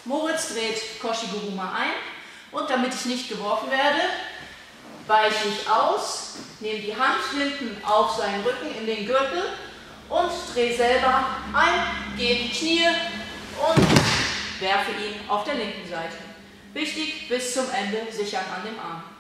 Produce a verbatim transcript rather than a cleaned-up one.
Moritz dreht Koshiguruma ein und damit ich nicht geworfen werde, weiche ich aus, nehme die Hand hinten auf seinen Rücken in den Gürtel und drehe selber ein, gehe in die Knie und werfe ihn auf der linken Seite. Wichtig, bis zum Ende sichern an dem Arm.